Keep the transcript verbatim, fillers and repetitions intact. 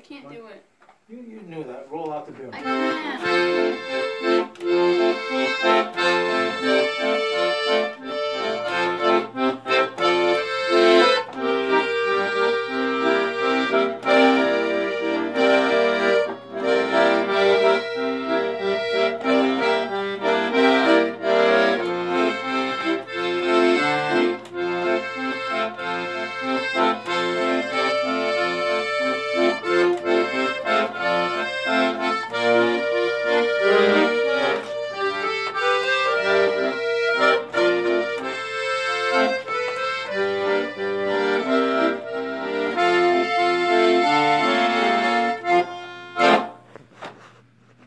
can't do it. You, you knew that. Roll out the beer. I can't.